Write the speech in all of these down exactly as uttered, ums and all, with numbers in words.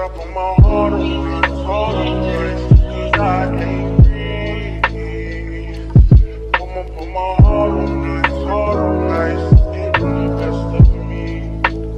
I put my heart on it, heart on it, cause I can't breathe. Put my, put my heart on it, heart on it, it bring the best of me.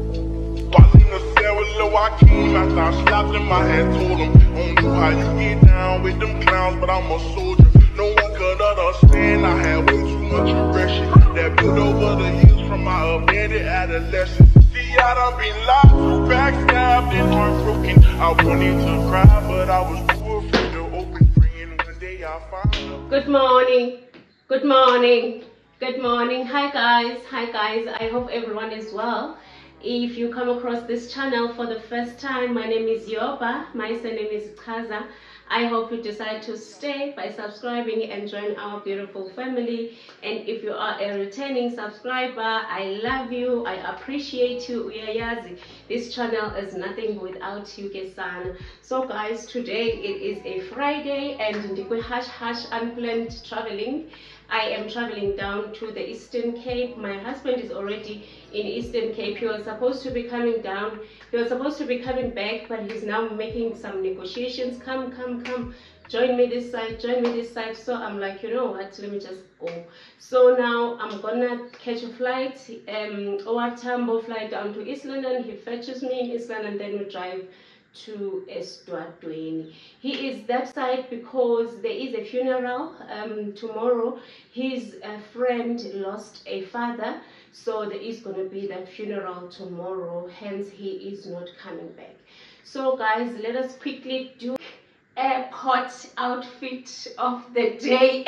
While in the cell with Lil Joaquin, after I slapped him, I had told him, I don't know how you get down with them clowns, but I'm a soldier. No one could understand, I had way too much aggression that built over the years from my abandoned adolescence. See, I done been locked, backstabbed, and heartbroken. I wanted to cry, but I was too afraid to open. Praying one day I find her. Good morning, good morning, good morning. Hi guys, hi guys. I hope everyone is well. If you come across this channel for the first time, my name is Yobha. My surname is Kaza. I hope you decide to stay by subscribing and join our beautiful family. And if you are a returning subscriber, I love you, I appreciate you. This channel is nothing without you, Kesan. So guys, today it is a Friday and we hash hash unplanned traveling. I am traveling down to the Eastern Cape. My husband is already in Eastern Cape. He was supposed to be coming down. He was supposed to be coming back, but he's now making some negotiations. Come, come, come. Join me this side, join me this side. So I'm like, you know what, let me just go. So now I'm gonna catch a flight, um, or Tambo flight down to East London. He fetches me in East London, then we drive to Estwadweni. He is that side because there is a funeral um, tomorrow. His uh, friend lost a father, so there is going to be that funeral tomorrow, hence he is not coming back. So guys, let us quickly do airport outfit of the day.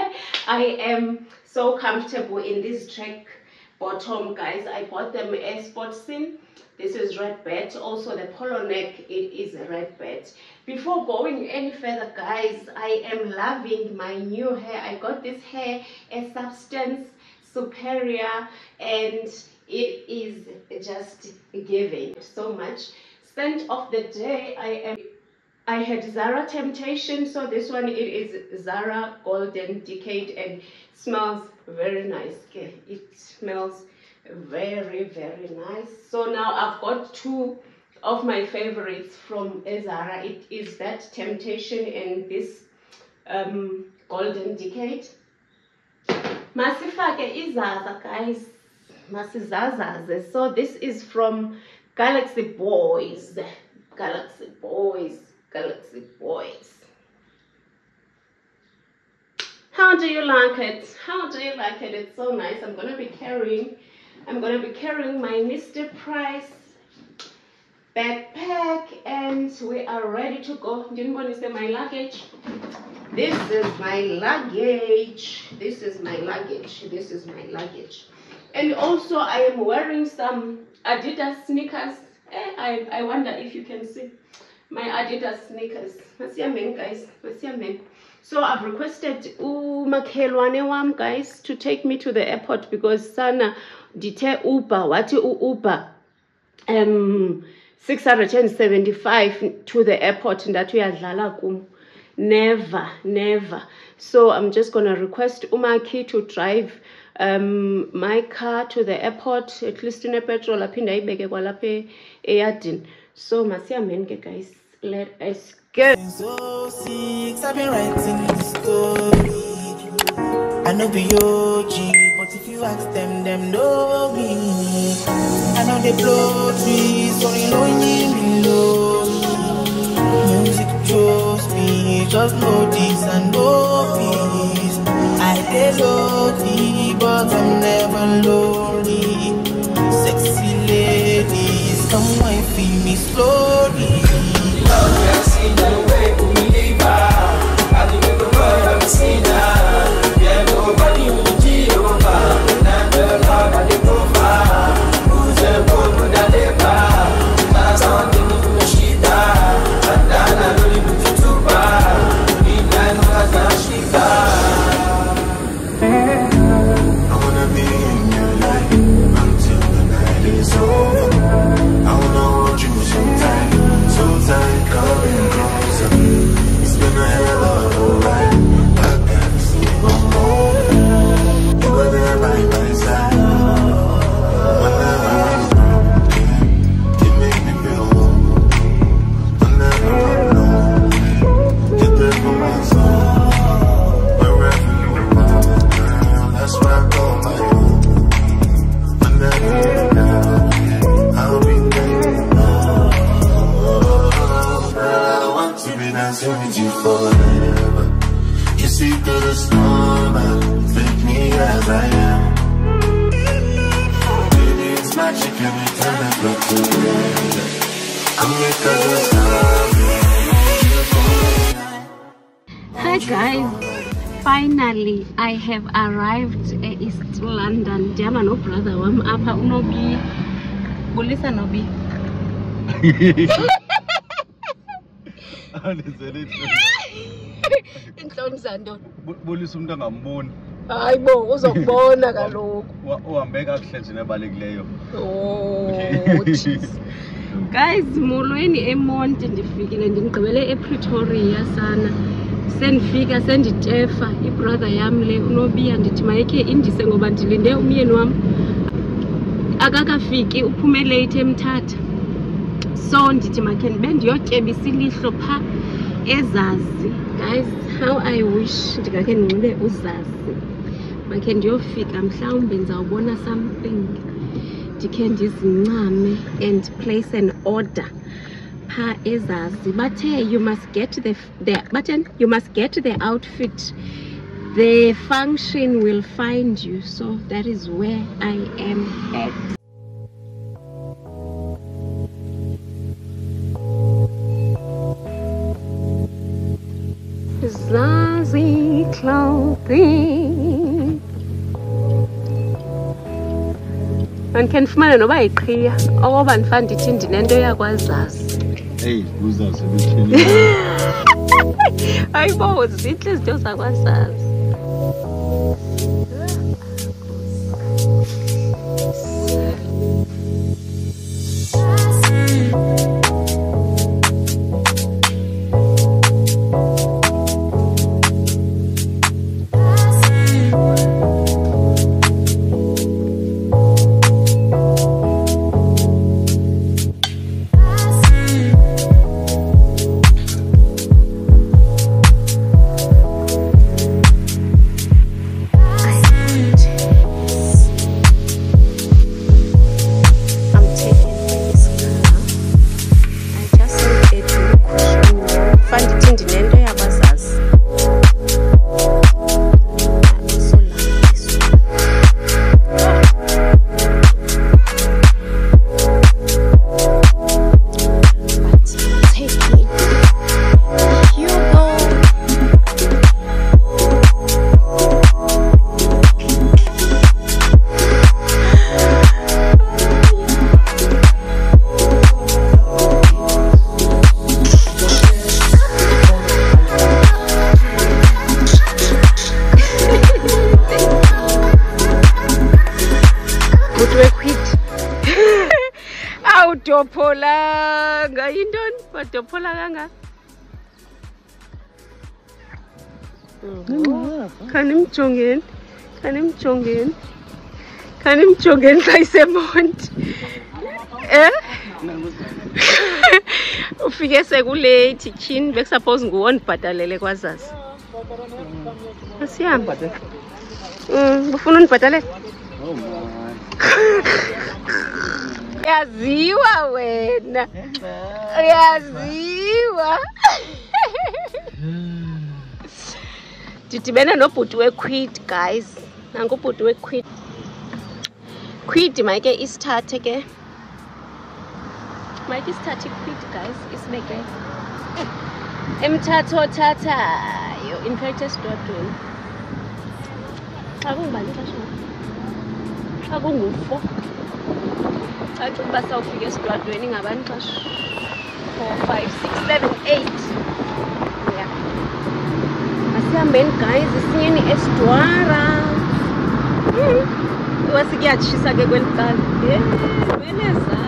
I am so comfortable in this track bottom, guys. I bought them a Sportsin. This is red bet. Also the polo neck, it is a red bet. Before going any further, guys, I am loving my new hair. I got this hair a Substance Superior and it is just giving so much. Scent of the day, I am I had Zara Temptation, so this one it is Zara Golden Decade and smells very nice. Okay, it smells very very nice. So now I've got two of my favorites from Zara. It is that Temptation and this um, Golden Decade. Masifake izaza, guys. Masizazaze. So this is from Galaxy Boys. Galaxy Boys. Galaxy Boys. How do you like it? How do you like it? It's so nice. I'm gonna be carrying I'm gonna be carrying my Mister Price backpack and we are ready to go. Didn't want to say my luggage. This is my luggage. This is my luggage. This is my luggage. And also I am wearing some Adidas sneakers. Eh, I, I wonder if you can see my Adidas sneakers. Masiamen, guys. Masiamen. So I've requested umakhelwane wam, guys, to take me to the airport because sana dite Uber, wati Uber um six hundred seventy-five to the airport ndatu yadlala kum. Never, never. So I'm just gonna request Umaki to drive um my car to the airport, at least in a petrol apinda ibeke kwalaphe eyadini. So masiamenke, guys, let us go. So six, I've been writing the story. I know be O G, but if you ask them, them know me. I know they blow trees, so you know you below me. Music chose me, just know this and know peace. I get lonely, but I'm never lonely. Sexy ladies, come wine feel me slowly. I've seen the way we live. I do the world I've seen her. Yeah, nobody will be Yobha. Never love at the profile. Who's a woman that they buy? That's on the new Shida. And then I don't even do too bad. In line with a Shida. I wanna be in your life. forever. You see through the storm and take me as I am. Baby, it's magic and we turn that love together. Come make us Hi guys, finally I have arrived at East London. Jama no brother wam apa unobi. Bulisa nobi. Inhloni zando. Bulisa umuntu angamboni. Hayibo uzokubona kaloku. Uhambe kakuhle nje nebalekileyo. Oh jeez. Guys, molweni eMonti ndifikile ndingqibele ePretoria sana. Sendifika senditefa ibrother yam le unobiya ndithi mayikhe indise ngoba ndilinde umyeni wam akakafiki uphume late emthatha. So ndithi makhe ndibe ndiyotyebisa ilihlo pha ezazi. Guys, how I wish ndingakhe ndinxibe uzazi. Makhe ndiyofika mhlawumbe ndizawubona something. Ndikhe ndizincame and place an order. Pa ezazi bathe you must get the the button you must get the outfit, the function will find you. So that is where I am at. Zazi clothing and can fumana noba iqhiya okoba ndifana ndithi ndinento yakwazazi. Hey, uzazi bethini. Hayibo zihle izinto zakwazazi. Awudopholanga yintoni badophola kanga? Khanimjongeni khanimjongeni khanimjongeni xa iseMonti. Eh ufike sekulate tyhini bekusuppose nguwe ndibhatalele kwazazi. Asiyamba mm ufuna undibhatalele? Oh my. Yaziwa wena. Yaziwa. Didibene nobhuti weQuid guys. Nangu ubhuti weQuid. Quid mayike isithathe ke. Mayike isithathe iQuid guys isibeke. Emthatho thathayo imphethe esidodweni. Xa kungibani xesha? Xa kungu-four. Xa kuba sawufika esidwadweni ngabani xesha? four, five, six, seven, eight. Yeah. Asihambeni guys, isiyeni esidwara. Iwasikuyatshisa ke kweli cala. Eh, beneza.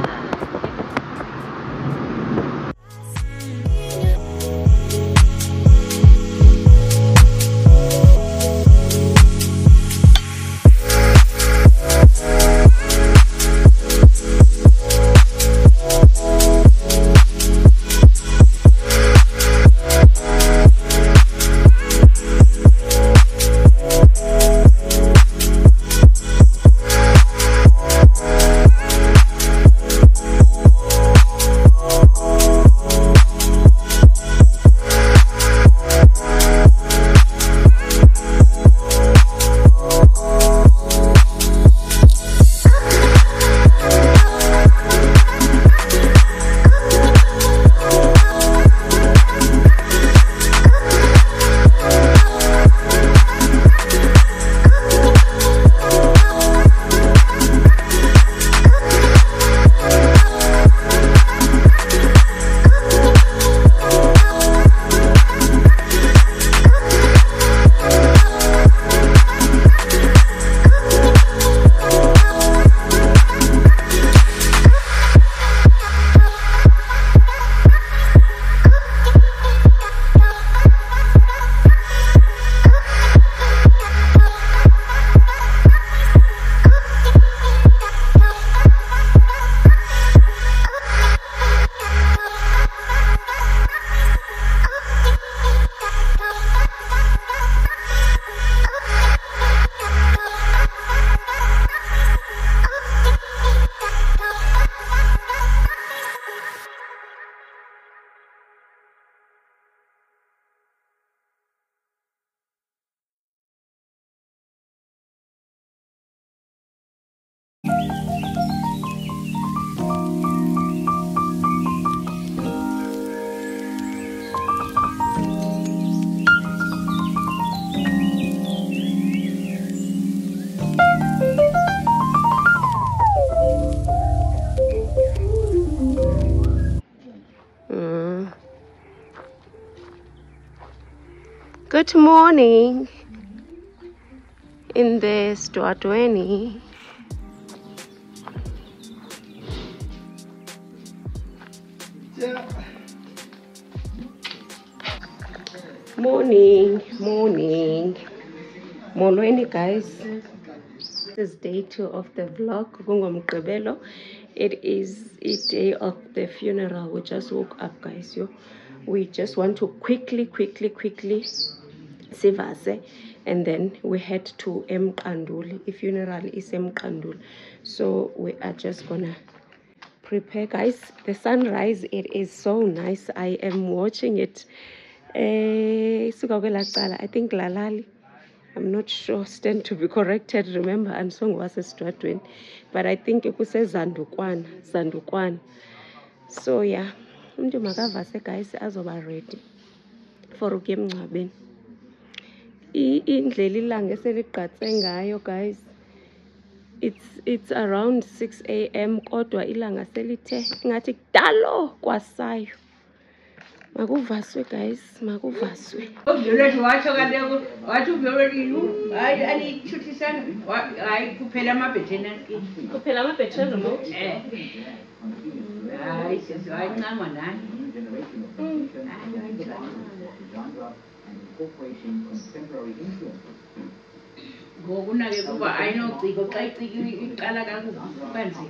Good morning in the Stwatweni. Morning, morning. Molweni, guys. This is day two of the vlog. It is a day of the funeral. We just woke up, guys. Yo. We just want to quickly, quickly, quickly sivase, and then we head to Mqanduli. The funeral is Mqanduli. So we are just gonna prepare, guys. The sunrise, it is so nice. I am watching it. I think Lalali. I'm not sure, stand to be corrected. Remember, and song was a Stratwin, but I think it was Zandukwan, Zandukwan. So yeah, umuntu makavase, guys, azoba ready for game ngcwabeni. Indlela ilanga eseliqatse ngayo, guys. It's it's around six A M kodwa ilanga selithe ngathi kudalo kwasayo. Makuvaswe, guys, makuvaswe. Kuphela amabhetheni mo? Eh. Hayi, sizoyincama nani. Ngokunake kuba ayinociko xa icika iqala kakubanzi.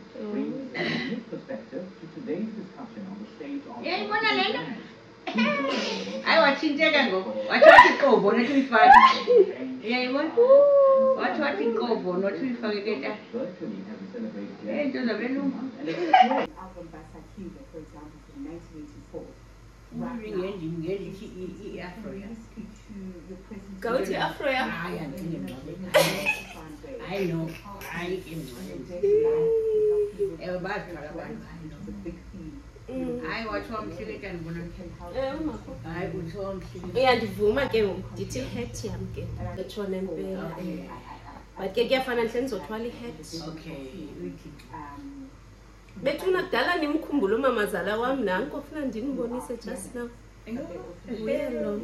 Yayibona lena? Hayi wathinteka ngoku. Wathi wathi iqobo nothi uyifake. Yayibona? Wathi wathi iqobo nothi uyifake ke ta. Eh, nto zabelungu. For example, from nineteen eighty-four. Go to Afro, yeah? I know. I I watch one click and one I would home. Yeah, the woman came. Did you hate him? Get one and pay. But get your financials or twelve heads. Okay. Betuna dala nimkhumbulo mamazala wami nanko ufuna ndinibonise just now. Hello.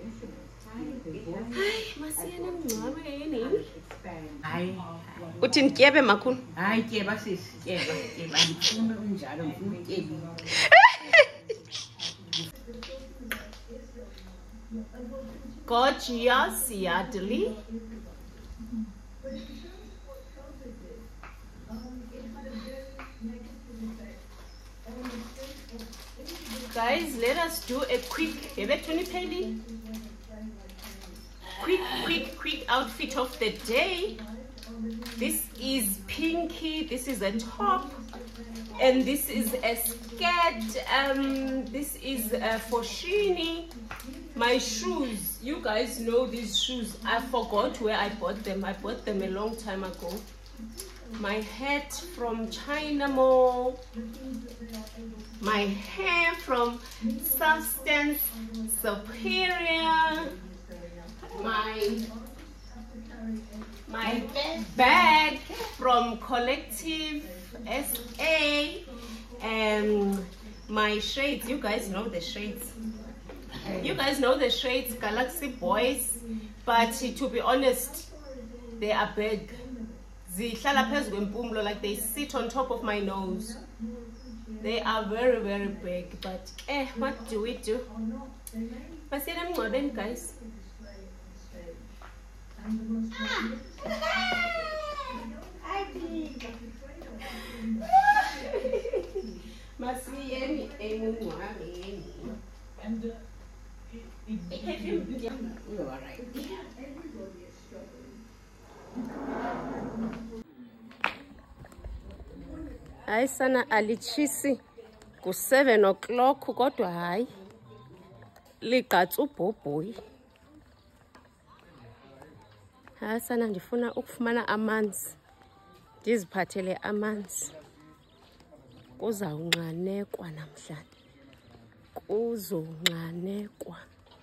Hayi masiyana mncwabe yini? Hayi. Uthi ntyebe makhulu? Hayi tyeba sisi, tyeba, tyeba ngifuna unjalo ngifuna utyebi. Gorgeous Yardley. Guys, let us do a quick quick quick quick outfit of the day. This is pinky, this is a top, and this is a skirt. Um this is a foshini. My shoes, you guys know these shoes. I forgot where I bought them. I bought them a long time ago. My hat from China Mall, my hair from Substance Superior, my my bag from Collective S A, and my shades. You guys know the shades. You guys know the shades, Galaxy Boys, but to be honest, they are big. Like they sit on top of my nose. They are very, very big, but eh, what do we do? But see them more than guys. You're all right. Hayi sana alichisi ku seven o'clock kodwa hayi liqatsa ubhobhoyi. Hayi sana ndifuna ukufumana amanzi, ndiziphathele amanzi. Kuzawunqanekwa namhlanje, kuzonqanekwa.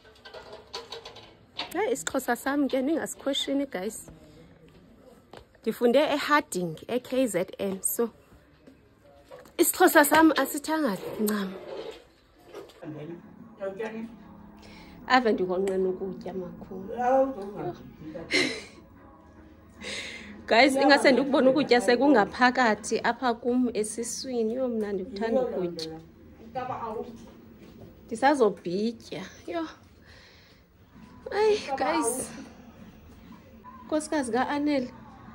Hayi isiXhosa sami ke ningasquestion guys. Ndifunde eHarding e-K Z N, so isiXhosa sami asithanga ncam. ave ndikonqena ukutya makhulu. Guys, ingase ndikubona ukutya sekungaphakathi apha kum esiswini. Yo, mna ndikuthanda ukutya. Ndisazobhitya. Yo. Ay, guys. Nkosikazi ka-Anele.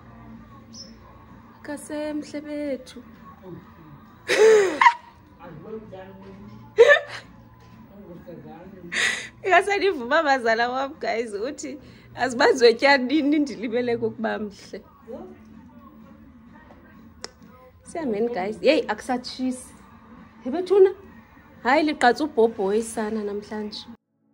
Kasemhle bethu. Ingase ndivuma bazala wam, guys, uthi azibazotya nini ndilibele kokuba mhle. Siyameni, guys. Hey, akusatshisi. Hebethuna. Hayi liqatsa ubhobho isana namhlanje.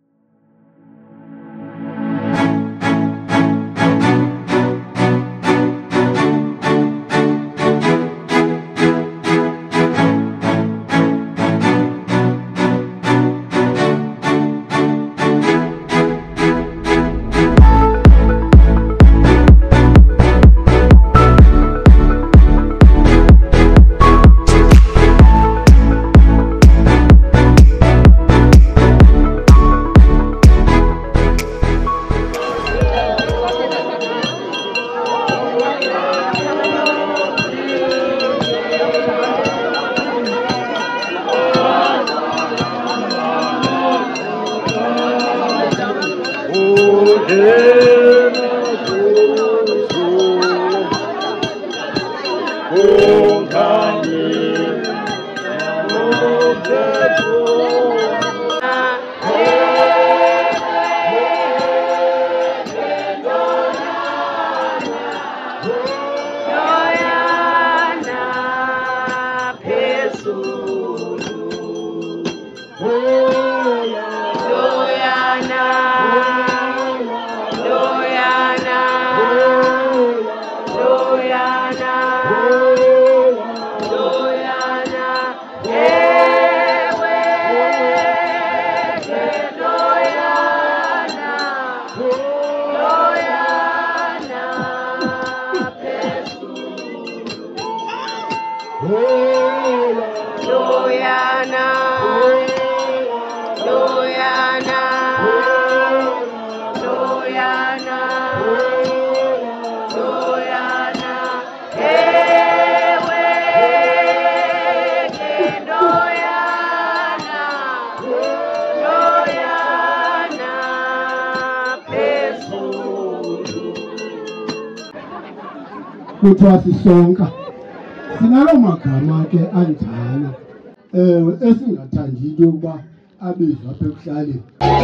Kuthiwa sisonka sinalo magama ke anjalo ewe esingathandi into yokuba abizwa apha ekuhlaleni.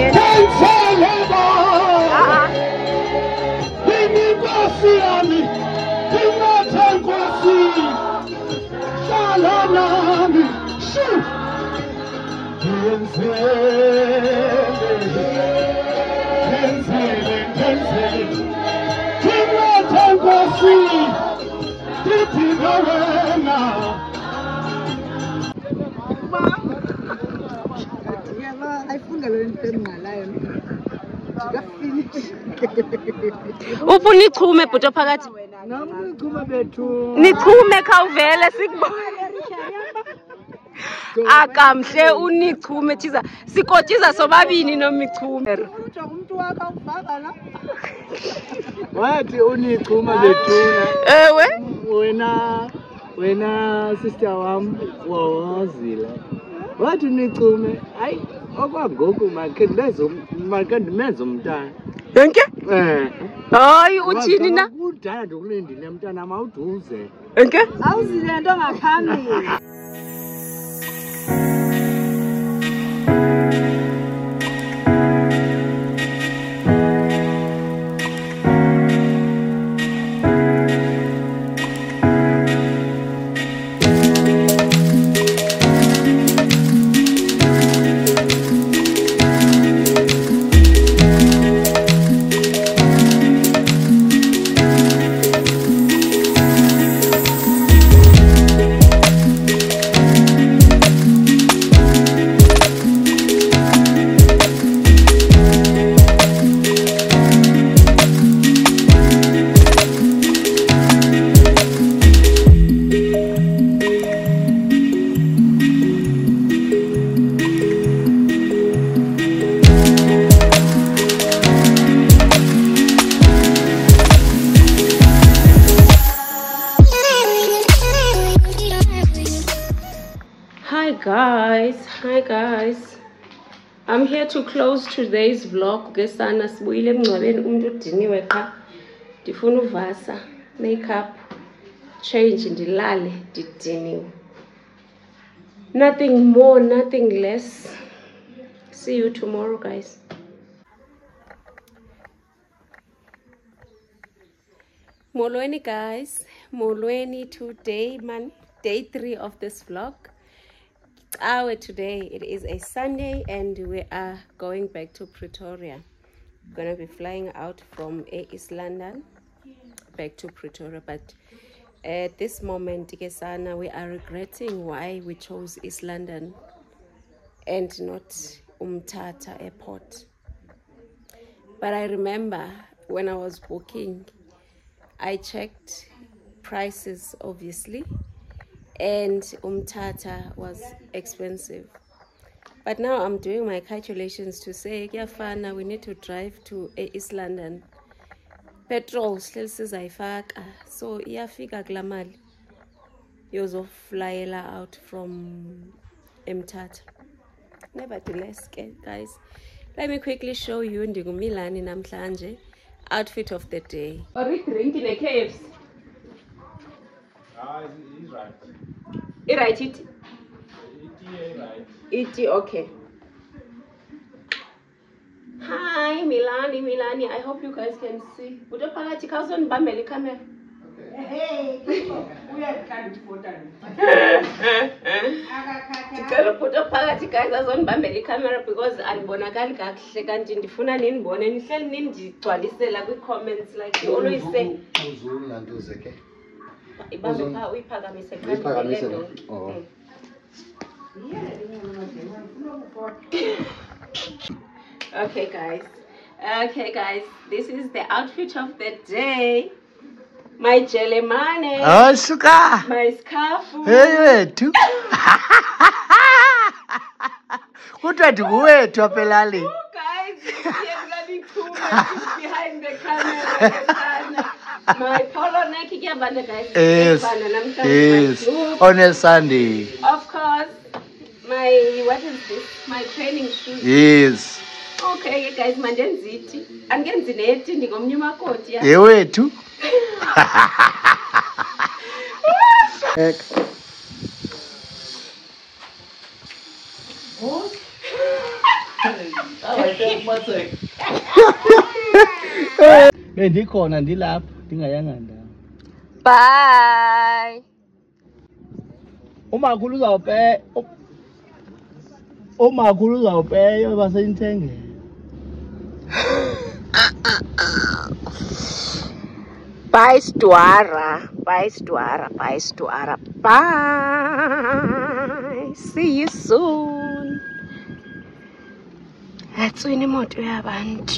Inkosi yami ingathe nkosi hlala nami shu yenzele yenzele yenzele ingathe nkosi tithi wena Ufuna ichume bhuto phakathi. Nichume khawuvele sikubone. Akamhle unichume thiza sikotiza sobabini nomichume. Wathi unichuma bethuna. Ewe Wena wena sister wam wawazila. Wathi unichume hayi okwangoku makhe ndezo makhe ndimenze umntana. yonke Eh. hayi uthini na Kudala ndokulindile mntana awuduze. yonke awuzile nto ngaphambili. Hi guys, hi guys. I'm here to close today's vlog. Gesana sibuyile emngcwabeni umuntu udiniwe qha. Ndifuna uvasa, makeup, change ndilale ndidiniwe. Nothing more, nothing less. See you tomorrow guys. Molweni guys, Molweni today man, day three of this vlog. Our today it is a Sunday and we are going back to Pretoria. We're gonna be flying out from East London back to Pretoria, but at this moment Kesana, we are regretting why we chose East London and not Umtata Airport. But I remember when I was booking, I checked prices obviously, and Umtata was expensive. But now I'm doing my calculations to say, Yafana, we need to drive to East London. Petrol still says I faka, so iyafika glamal. Yozo flyela out from Umtata. Nevertheless, guys, let me quickly show you Ndigumilani namhlanje outfit of the day. Are we drinking a K F C? Ah, he's right. You write it? It right. It okay. Hi Milani, Milani. I hope you guys can see. Would you put a thousand bambeli camera? Hey, we have can't put on. Ndicela put phakathi guys azonibambela camera because andibonakali kakuhle kanti ndifuna ninibone nihleli nindigcwalisela kwi-comments like you always say. Uzula ntuze ke. Ibambe pha uyiphakamise xa Uyiphakamise lo. Oh. Okay guys. Okay guys, this is the outfit of the day. My jelly money. Oh, suka. My scarf. Hey, wethu. Kutwa ndikuwethu apelali. Oh guys, you're running too much behind the camera. My polo neck kiyabanda guys. Yes. Yes. On a Sunday. Of course. My what is this? My training shoes. Yes. Okay guys, mandenziti. Angenzi neti ndingomnye makoti ya. Hey, wethu. Bendikhona ndilapha ndingayanga ndawo. Bye. Umakhulu uzawupe Umakhulu uzawupeyo baseyithengela. Bye Stwara. Bye Stwara. Bye Stwara. Bye. See you soon. That's when imoto yabantu.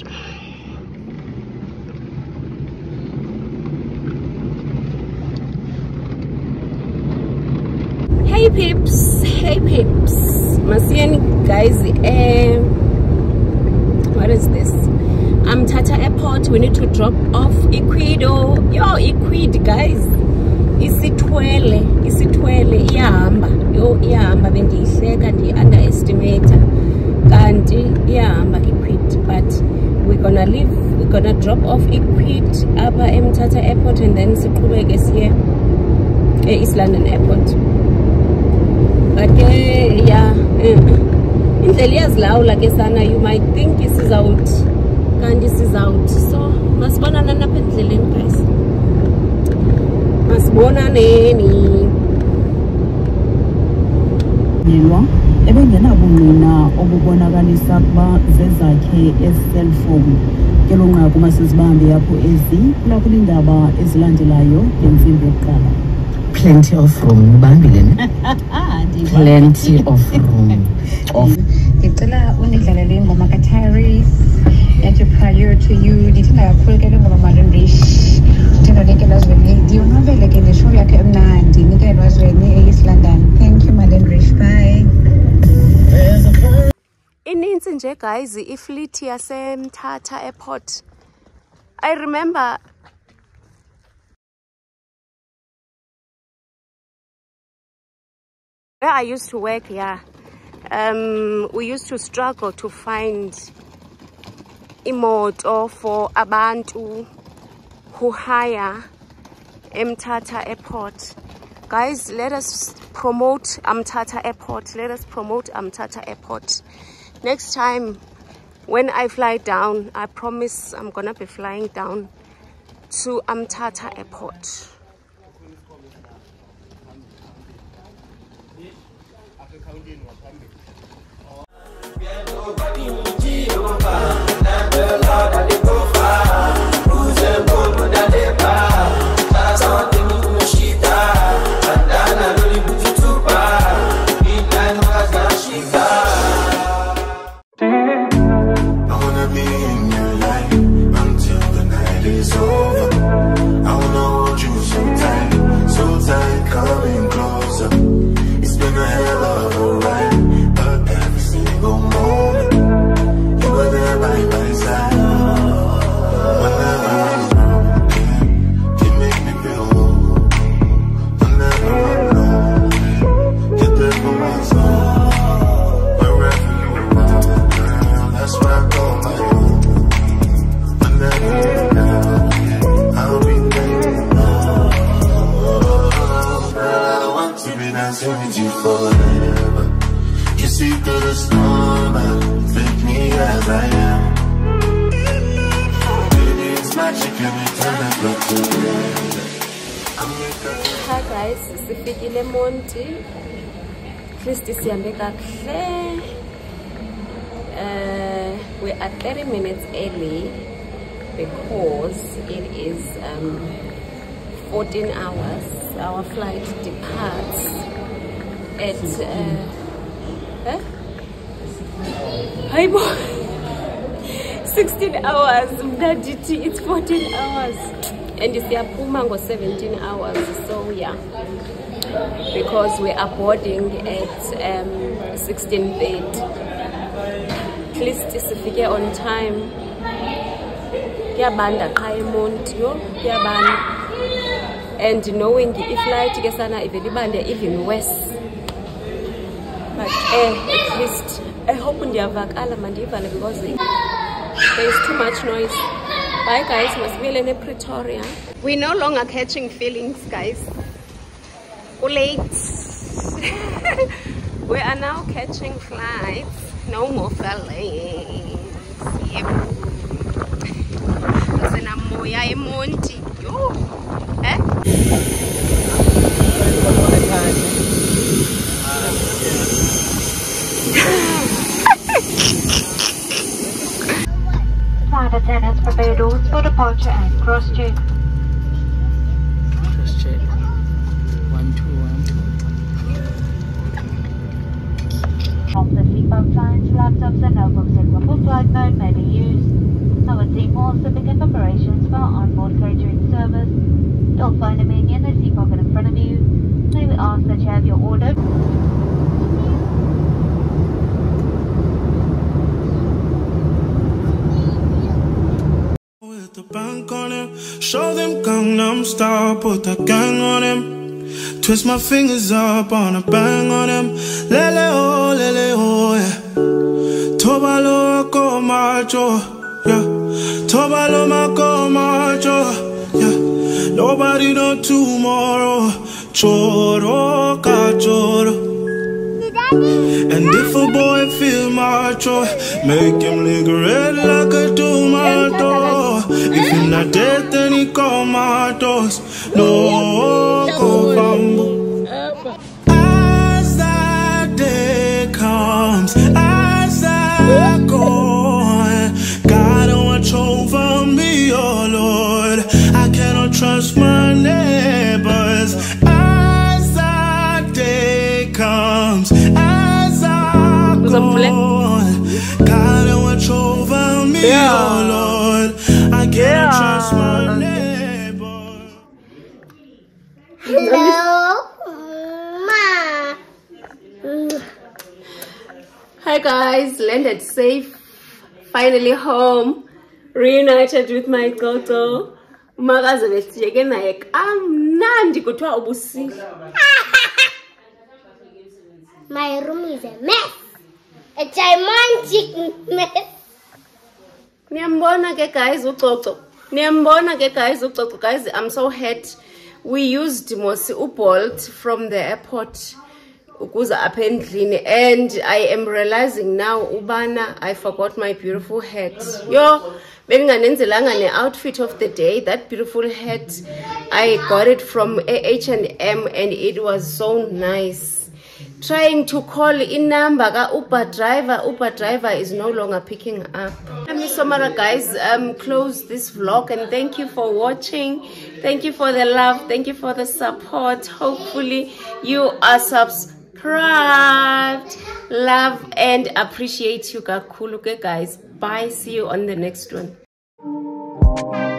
Hey peeps, hey peeps. Masiani guys, eh, what is this? I'm Tata Airport. We need to drop off Equido. Yo, Equid guys. Isitwele, isitwele iyahamba. Yo iyahamba bendiyihleka ndi underestimate. Kanti iyahamba Equid, but we're gonna leave, we're gonna drop off Equid apha eMthatha Airport and then siqhubeke siye East London Airport. But uh, yeah, indlela iyazilawula ke sana, you might think this is out, kanti this is out. So masibonana napha endleleni guys, masibonaneni. Yilwa ebengenabungqina obubonakalisa ukuba zezakhe ezi-cellphone ke lo nqaku masizibambe apho ezi kulapho indaba ezilandelayo ngentsimbi yokuqala. Plenty of room, Bambilene. Plenty of room. Of. Ngicela unidlalele ingoma kaTyrese yathi prior to you. Ndithanda kakhulu ke le ngoma Malendish. Ndithanda nike lazweni. Ndiyonwabele ke neshow yakhe emnandi nike lazweni e-East London. Thank you Malendish. Bye. Inintsi nje guys ifleet yaseMthatha Airport. I remember Where I used to work, yeah, um, we used to struggle to find imoto for abantu who hire Mthatha Airport. Guys, let us promote Mthatha Airport. Let us promote Mthatha Airport. Next time when I fly down, I promise I'm gonna be flying down to Mthatha Airport. Hi guys, sifikile Monti. Please sihambe kahle. Uh, we are thirty minutes early because it is um, fourteen hours. Our flight departs at uh, huh? Hi boy. sixteen hours. It's fourteen hours. And it's Yapumango seventeen hours. So yeah, because we are boarding at um, sixteen thirty. Please sifike on time. Kuyabanda qha eMonti yo, kuyabanda. And knowing if flight ke sana ivelibande even worse. But eh, at least I hope ndiyavakala mandivale because there is too much noise. Bye guys, must be in Pretoria. We're no longer catching feelings, guys. We're late. We are now catching flights. No more feelings. Yep. Listen, I'm Moya Monti. Yo. Eh? Flight attendants prepare doors for departure and cross-check. Cross-check. One, two, one, two. Of the seatbelt signs, laptops and notebooks in proper flight mode may be used. Our team will also begin preparations for our onboard catering service. You'll find a menu in the seat pocket in front of you. May we ask that you have your order. The bank on him, show them Gangnam Style, put the gang on him, twist my fingers up on a bang on him, lele oh, lele oh, yeah, tobalo ko macho, yeah, tobalo mako macho, yeah, nobody know tomorrow, choro ka choro. And if a boy feel macho, make him lick red like a tomato. If you're not dead, then he comatose. No, go bamboo. As that day comes, as I go, God watch over me, oh Lord. I cannot trust my neighbors. As that day comes, as I go, God watch over me, oh Lord. I can't trust my neighbor. Hello, Ma. Hi guys, landed safe. Finally home. Reunited with my Toto. Magaze besiyeke naye kamnandi kuthiwa ubusika. My room is a mess. A gigantic mess. Niyambona ke guys uxoxo. Niyambona ke guys uxoxo. Guys, I'm so happy. We used Mosi Ubolt from the airport. Ukuza apha endlini, and I am realizing now ubana I forgot my beautiful hat. Yo, benginganenzelanga ne outfit of the day. That beautiful hat, I got it from H and M and it was so nice. Trying to call in number ka Uber driver, Uber driver is no longer picking up. Let me summarize, guys, um close this vlog, and thank you for watching. Thank you for the love, thank you for the support. Hopefully you are subscribed. Love and appreciate you kakhulu, guys. Bye, see you on the next one.